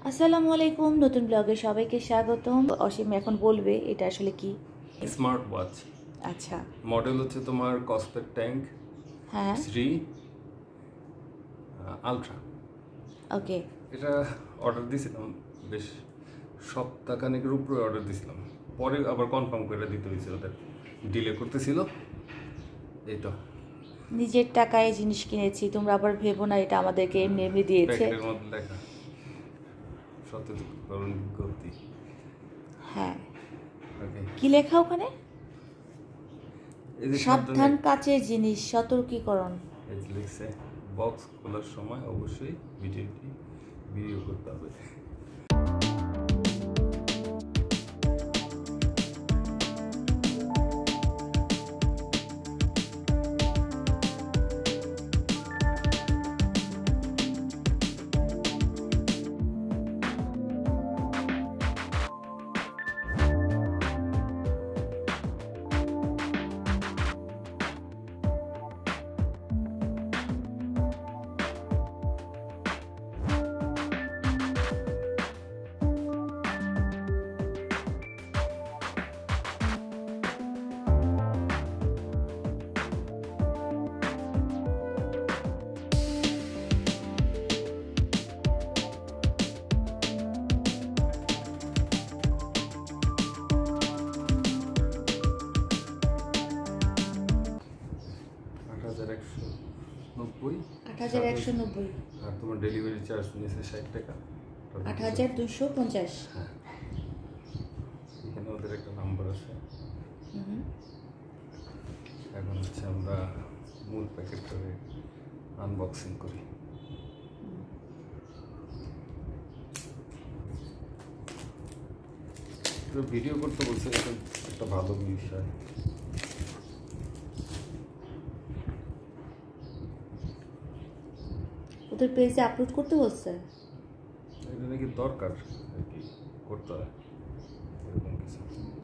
আসসালামু আলাইকুম, নতুন ব্লগে সবাইকে স্বাগতম। অসীম এখন বলবে এটা আসলে কি। Smart watch. আচ্ছা, মডেল হচ্ছে তোমার কসপেট ট্যাঙ্ক হ্যাঁ, 3 আলট্রা। ওকে। এটা অর্ডার দিয়েছিলাম বেশ সপ্তাহখানেকের উপরে অর্ডার দিয়েছিলাম, পরে আবার কনফার্ম করে দিতে হয়েছিল, ওদের ডিলে করতেছিল। এই তো নিজের টাকায় জিনিস কিনেছি, তোমরা আবার ভেবো না এটা আমাদেরকে এমনি এমনি দিয়েছে। প্যাকেটের মধ্যে লেখা সতর্কীকরণ বিজ্ঞপ্তি। হ্যাঁ, ওকে, কি লেখা ওখানে? এই যে সাবধান, কাচের জিনিস, সতর্কীকরণ। এই যে লিখছে, বক্স খোলার সময় অবশ্যই ভিডিও করতে হবে। $৮,১৯০। আর তোমার ডেলিভারি চার্জ নিয়েছে ৬০ টাকা। ৮,২৫০। হ্যাঁ, এখানে ওদের একটা নাম্বার আছে। এখন হচ্ছে আমরা মূল প্যাকেট করে আনবক্সিং করি। ভিডিও করতে বলছে, এটা একটা ভালো বিষয়। ওদের পেজে আপলোড করতে বলছে। এটা নাকি দরকার আর কি করতে হয়, এরকম কিছু।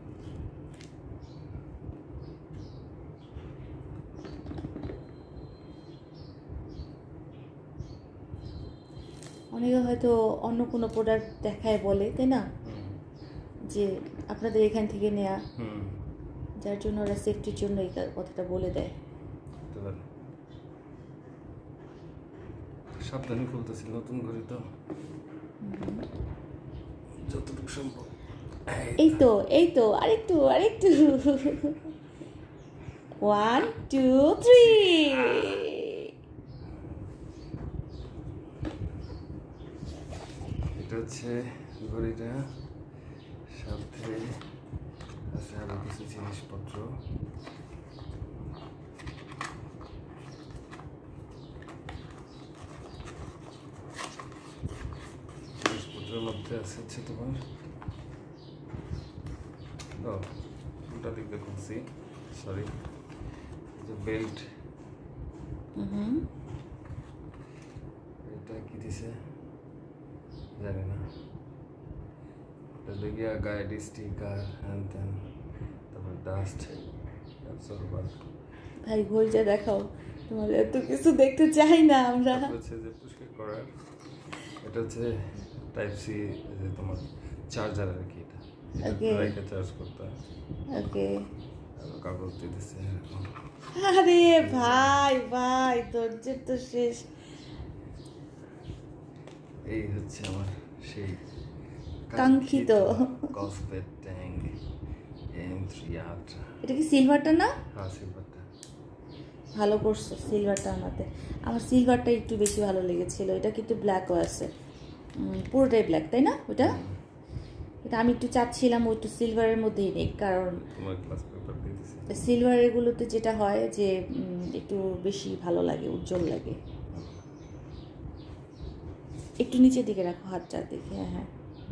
অনেকে হয়তো অন্য কোনো প্রোডাক্ট দেখায় বলে, তাই না, যে আপনাদের এখান থেকে নেয়া, যার জন্য ওরা সেফটির জন্য এই কথাটা বলে দেয়। সাবধানে খুলতেছি, নতুন ঘড়ি তো, যতটুকু সম্ভব। এই তো আরেকটু 1 2 3। এটা হচ্ছে ঘড়িটা, সাথে আছে আরো কিছু জিনিসপত্র। জিনিসপত্রের মধ্যে আছে হচ্ছে তোমার উল্টা দিক দিয়ে খুলছি, সরি, যে বেল্ট। এটা কি দিছে জানি না, এটা লেগে গাইড স্টিকার হ্যান ত্যান, তারপর ডাস্ট অ্যাবসর্বার। ভাই ঘড়িটা দেখাও, তোমাদের এত কিছু দেখতে চাই না আমরা। হচ্ছে যে পরিষ্কার করার, এটা হচ্ছে টাইপ সি, যে তোমার চার্জার আর কি, এটা চার্জ করতে হয়। ওকে, কাগজ দিয়ে দিচ্ছে এরকম। আরে ভাই ধৈর্যের তো শেষ। এই হচ্ছে আমার সেই কাঙ্ক্ষিত কসপেট ট্যাঙ্ক M3 আলট্রা। এটা কি সিলভারটা না? হ্যাঁ, সিলভারটা। ভালো করছো সিলভারটা আনাতে। আমার সিলভারটা একটু বেশি ভালো লেগেছিল। এটা কিন্তু ব্ল্যাকও আছে, পুরোটাই ব্ল্যাক, তাই না? ওটা এটা আমি একটু চাচ্ছিলাম ও একটু সিলভারের মধ্যেই নেই, কারণ সিলভারেরগুলোতে যেটা হয় যে একটু বেশি ভালো লাগে, উজ্জ্বল লাগে। একটু নিচের দিকে রাখো হাতটা, দেখে। হ্যাঁ,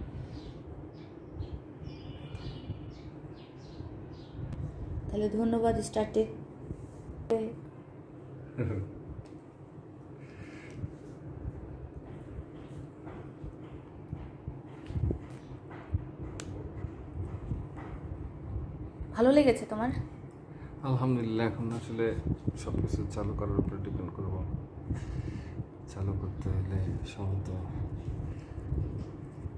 তাহলে ধন্যবাদ। স্টার্টে ভালো লেগেছে তোমার? আলহামদুলিল্লাহ। এখন আসলে সব কিছু চালু করার উপরে ডিপেন্ড করবো। চালু করতে হলে সম্ভবত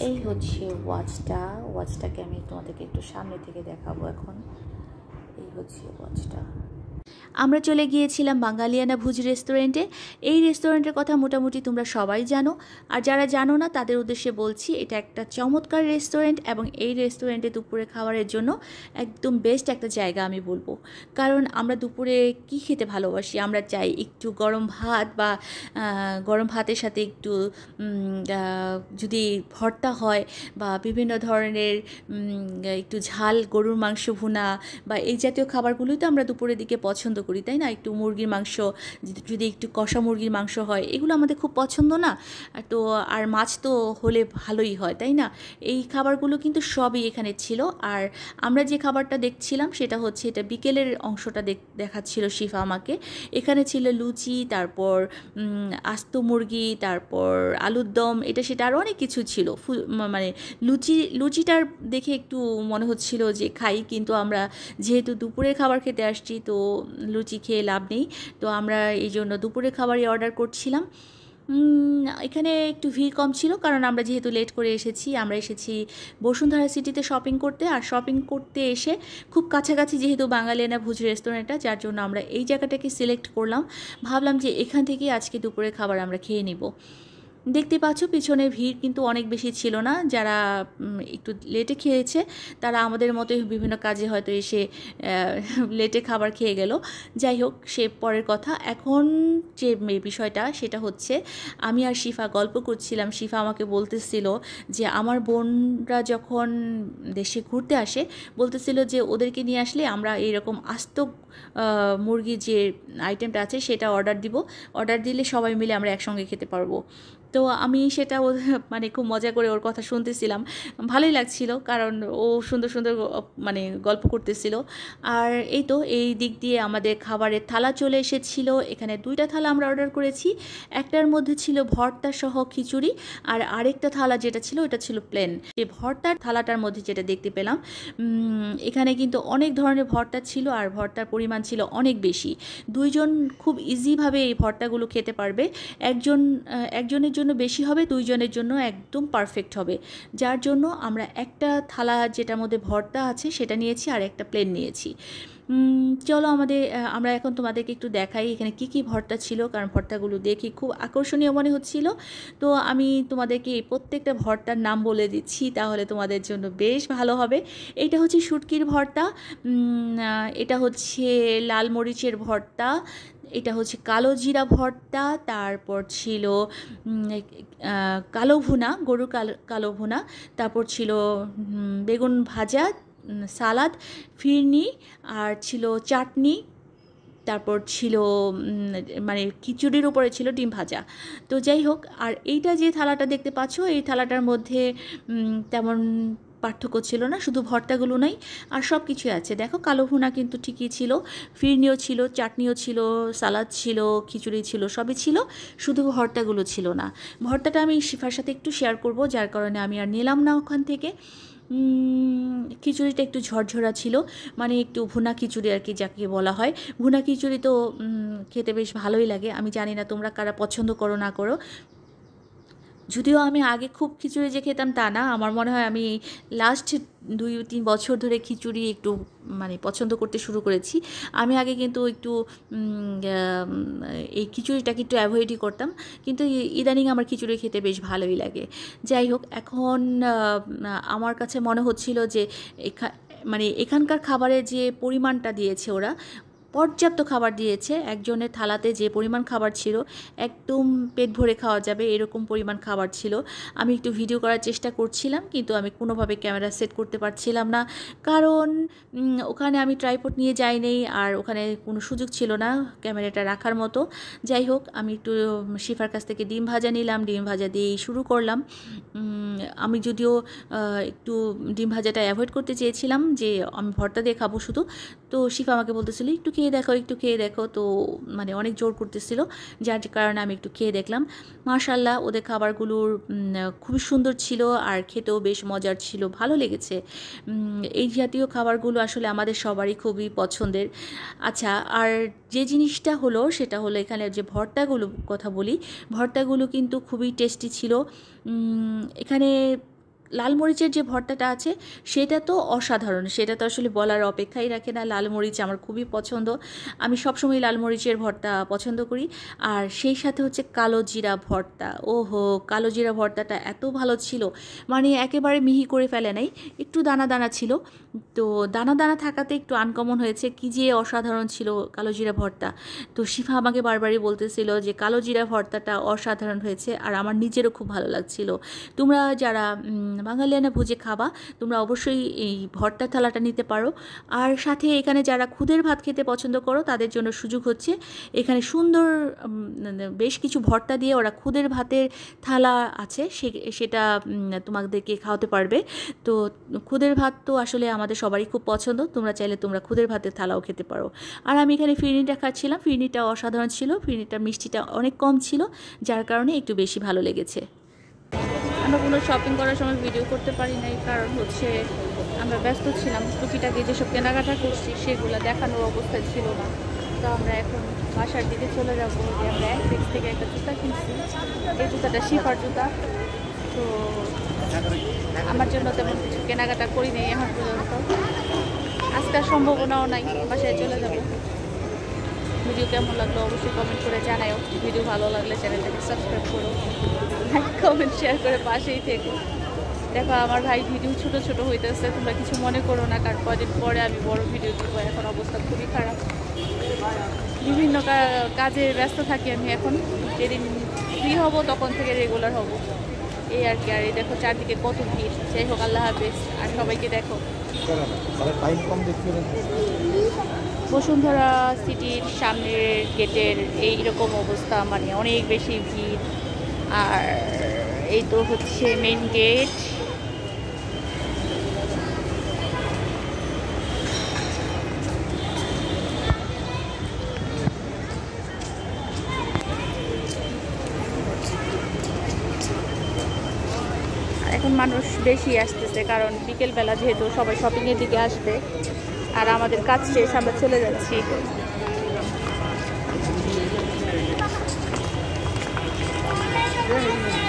এই হচ্ছে ওয়াচটাকে আমি তোমাদেরকে একটু সামনে থেকে দেখাবো এখন। এই হচ্ছে ওয়াচটা। আমরা চলে গিয়েছিলাম বাঙালিয়ানা ভুজ রেস্টুরেন্টে। এই রেস্টুরেন্টের কথা মোটামুটি তোমরা সবাই জানো, আর যারা জানো না তাদের উদ্দেশ্যে বলছি, এটা একটা চমৎকার রেস্টুরেন্ট এবং এই রেস্টুরেন্টে দুপুরে খাবারের জন্য একদম বেস্ট একটা জায়গা আমি বলবো। কারণ আমরা দুপুরে কি খেতে ভালোবাসি, আমরা চাই একটু গরম ভাত বা গরম ভাতের সাথে একটু যদি ভর্তা হয় বা বিভিন্ন ধরনের একটু ঝাল গরুর মাংস ভুনা বা এই জাতীয় খাবারগুলোই তো আমরা দুপুরের দিকে পছন্দ করি, তাই না? একটু মুরগির মাংস, যদি একটু কষা মুরগির মাংস হয়, এগুলো আমাদের খুব পছন্দ না? তো আর মাছ তো হলে ভালোই হয়, তাই না? এই খাবারগুলো কিন্তু সবই এখানে ছিল। আর আমরা যে খাবারটা দেখছিলাম সেটা হচ্ছে, এটা বিকেলের অংশটা দেখাচ্ছিল শিফা আমাকে। এখানে ছিল লুচি, তারপর আস্ত মুরগি, তারপর আলুর দম, এটা সেটা আরও অনেক কিছু ছিল। মানে লুচিটার দেখে একটু মনে হচ্ছিল যে খাই, কিন্তু আমরা যেহেতু দুপুরের খাবার খেতে আসছি তো লুচি খেয়ে লাভ নেই, তো আমরা এই জন্য দুপুরের খাবারই অর্ডার করছিলাম। এখানে একটু ভিড় কম ছিল, কারণ আমরা যেহেতু লেট করে এসেছি। আমরা এসেছি বসুন্ধরা সিটিতে শপিং করতে, আর শপিং করতে এসে খুব কাছাকাছি যেহেতু বাঙালিয়ানা ভুজ রেস্টুরেন্টটা, যার জন্য আমরা এই জায়গাটাকে সিলেক্ট করলাম। ভাবলাম যে এখান থেকেই আজকে দুপুরের খাবার আমরা খেয়ে নিব। দেখতে পাচ্ছ পিছনে ভিড় কিন্তু অনেক বেশি ছিল না। যারা একটু লেটে খেয়েছে তারা আমাদের মতোই বিভিন্ন কাজে হয়তো এসে লেটে খাবার খেয়ে গেল। যাই হোক, সে পরের কথা। এখন যে বিষয়টা সেটা হচ্ছে, আমি আর শিফা গল্প করছিলাম। শিফা আমাকে বলতেছিল যে আমার বোনরা যখন দেশে ঘুরতে আসে বলতেছিল যে ওদেরকে নিয়ে আসলে আমরা এইরকম আস্ত মুরগির যে আইটেমটা আছে সেটা অর্ডার দিলে সবাই মিলে আমরা একসঙ্গে খেতে পারবো। তো আমি সেটা মানে খুব মজা করে ওর কথা শুনতেছিলাম, ভালোই লাগছিল, কারণ ও সুন্দর সুন্দর মানে গল্প করতেছিল। আর এই তো এই দিক দিয়ে আমাদের খাবারের থালা চলে এসেছিল। এখানে 2টা থালা আমরা অর্ডার করেছি। একটার মধ্যে ছিল ভর্তা সহ খিচুড়ি, আর আরেকটা থালা যেটা ছিল ওটা ছিল প্লেন। এই ভর্তার থালাটার মধ্যে যেটা দেখতে পেলাম, এখানে কিন্তু অনেক ধরনের ভর্তা ছিল, আর ভর্তার পরিমাণ ছিল অনেক বেশি। 2জন খুব ইজিভাবে এই ভর্তাগুলো খেতে পারবে। একজনের জন্য বেশি হবে, 2জনের জন্য একদম পারফেক্ট হবে। যার জন্য আমরা একটা থালা যেটার মধ্যে ভর্তা আছে সেটা নিয়েছি, আর একটা প্লেন নিয়েছি। চলো আমরা এখন তোমাদেরকে একটু দেখাই এখানে কি কি ভর্তা ছিল, কারণ ভর্তাগুলো দেখি খুব আকর্ষণীয় মনে হচ্ছিল। তো আমি তোমাদেরকে এই প্রত্যেকটা ভর্তার নাম বলে দিচ্ছি, তাহলে তোমাদের জন্য বেশ ভালো হবে। এটা হচ্ছে শুটকির ভর্তা, এটা হচ্ছে লাল মরিচের ভর্তা, এটা হচ্ছে কালো জিরা ভর্তা, তারপর ছিল কালো ভুনা, গরুর কালো ভুনা, তারপর ছিল বেগুন ভাজা, সালাদ, ফিরনি, আর ছিল চাটনি, তারপর ছিল মানে খিচুড়ির উপরে ছিল ডিম ভাজা। তো যাই হোক, আর এইটা যে থালাটা দেখতে পাচ্ছ এই থালাটার মধ্যে তেমন পার্থক্য ছিল না, শুধু ভর্তাগুলো নাই আর সব কিছুই আছে। দেখো, কালো ভুনা কিন্তু ঠিকই ছিল, ফিরনিও ছিল, চাটনিও ছিল, সালাদ ছিল, খিচুড়ি ছিল, সবই ছিল, শুধু ভর্তাগুলো ছিল না। ভর্তাটা আমি শিফার সাথে একটু শেয়ার করব, যার কারণে আমি আর নিলাম না ওখান থেকে। খিচুড়িটা একটু ঝরঝরা ছিল, মানে একটু ভুনা খিচুড়ি আর কি যাকে বলা হয়। ভুনা খিচুড়ি তো খেতে বেশ ভালোই লাগে। আমি জানি না তোমরা কারা পছন্দ করো না করো, যদিও আমি আগে খুব খিচুড়ি যে খেতাম তা না। আমার মনে হয় আমি লাস্ট 2-3 বছর ধরে খিচুড়ি একটু মানে পছন্দ করতে শুরু করেছি। আমি আগে কিন্তু একটু এই খিচুড়িটাকে একটু অ্যাভয়েডই করতাম, কিন্তু ইদানিং আমার খিচুড়ি খেতে বেশ ভালোই লাগে। যাই হোক, এখন আমার কাছে মনে হচ্ছিল যে মানে এখানকার খাবারের যে পরিমাণটা দিয়েছে ওরা, পর্যাপ্ত খাবার দিয়েছে। একজনের থালাতে যে পরিমাণ খাবার ছিল একদম পেট ভরে খাওয়া যাবে এরকম পরিমাণ খাবার ছিল। আমি একটু ভিডিও করার চেষ্টা করছিলাম, কিন্তু আমি কোনোভাবে ক্যামেরা সেট করতে পারছিলাম না, কারণ ওখানে আমি ট্রাইপড নিয়ে যাইনি, আর ওখানে কোনো সুযোগ ছিল না ক্যামেরাটা রাখার মতো। যাই হোক, আমি একটু শিফার কাছ থেকে ডিম ভাজা নিলাম, ডিম ভাজা দিয়েই শুরু করলাম। আমি যদিও একটু ডিম ভাজাটা অ্যাভয়েড করতে চেয়েছিলাম, যে আমি ভর্তা দিয়ে খাবো শুধু, তো শিফা আমাকে বলতেছিল একটু খেয়ে দেখো, তো মানে অনেক জোর করতেছিল, যার কারণে আমি একটু খেয়ে দেখলাম। মাশাআল্লাহ, ওদের খাবারগুলোর খুবই সুন্দর ছিল, আর খেতেও বেশ মজার ছিল, ভালো লেগেছে। এই জাতীয় খাবারগুলো আসলে আমাদের সবারই খুবই পছন্দের। আচ্ছা, আর যে জিনিসটা হলো সেটা হলো এখানে যে ভর্তাগুলো কথা বলি, ভর্তাগুলো কিন্তু খুবই টেস্টি ছিল। এখানে লাল মরিচের যে ভর্তাটা আছে সেটা তো অসাধারণ, সেটা তো আসলে বলার অপেক্ষাই রাখে না। লাল মরিচ আমার খুবই পছন্দ, আমি সবসময় লাল মরিচের ভর্তা পছন্দ করি। আর সেই সাথে হচ্ছে কালো জিরা ভর্তা, ওহো কালো জিরা ভর্তাটা এত ভালো ছিল, মানে একেবারে মিহি করে ফেলে নাই, একটু দানা দানা ছিল। তো দানা দানা থাকাতে একটু আনকমন হয়েছে, কি যে অসাধারণ ছিল কালো জিরা ভর্তা। তো শিফা আমাকে বারবারই বলতেছিল যে কালো জিরা ভর্তাটা অসাধারণ হয়েছে, আর আমার নিজেরও খুব ভালো লাগছিল। তোমরা যারা বাঙালিয়ানা ভুজে খাবা তোমরা অবশ্যই এই ভর্তার থালাটা নিতে পারো। আর সাথে এখানে যারা খুদের ভাত খেতে পছন্দ করো তাদের জন্য সুযোগ হচ্ছে, এখানে সুন্দর বেশ কিছু ভর্তা দিয়ে ওরা খুদের ভাতের থালা আছে, সেটা তোমাদেরকে খাওয়াতে পারবে। তো খুদের ভাত তো আসলে আমাদের সবারই খুব পছন্দ, তোমরা চাইলে তোমরা খুদের ভাতের থালাও খেতে পারো। আর আমি এখানে ফিরনিটা খাচ্ছিলাম, ফিরনিটা অসাধারণ ছিল, ফিরনিটার মিষ্টিটা অনেক কম ছিল, যার কারণে একটু বেশি ভালো লেগেছে। আমরা কোনো শপিং করার সময় ভিডিও করতে পারি নাই, কারণ হচ্ছে আমরা ব্যস্ত ছিলাম, টুকিটাকি যেসব কেনাকাটা করছি সেগুলো দেখানোর অবস্থায় ছিল না। তো আমরা এখন বাসার দিকে চলে যাবো, যে আমরা অ্যাক্সিস থেকে একটা জুতা কিনছি, এই জুতাটা শিফার জুতা। তো আমার জন্য তেমন কিছু কেনাকাটা করি নাই এখন পর্যন্ত, আজকের সম্ভাবনাও নাই, বাসায় চলে যাবো। ভিডিও কেমন লাগলো অবশ্যই কমেন্ট করে জানাও, ভিডিও ভালো লাগলে চ্যানেলটাকে সাবস্ক্রাইব করো, লাইক কমেন্ট শেয়ার করে পাশেই থেকো। দেখো আমার ভাই ভিডিও ছোট ছোট হইতেছে, তোমরা কিছু মনে করো না, কারণ কদিন পরে আমি বড় ভিডিও দেবো, এখন অবস্থা খুবই খারাপ, বিভিন্ন কাজে ব্যস্ত থাকি আমি এখন, যেদিন ফ্রি হব তখন থেকে রেগুলার হব, এই আর কি। আর এই দেখো চারদিকে কত ভিড়, যাই হোক আল্লাহ হাফেজ, আর সবাইকে দেখো। বসুন্ধরা সিটির সামনের গেটের এইরকম অবস্থা, মানে অনেক বেশি ভিড়। আর এই তো হচ্ছে মেইন গেট। এখন মানুষ বেশি আসতেছে, কারণ বিকেলবেলা যেহেতু সবাই শপিংয়ের দিকে আসবে, আর আমাদের কাজ শেষ, আমরা চলে যাচ্ছি।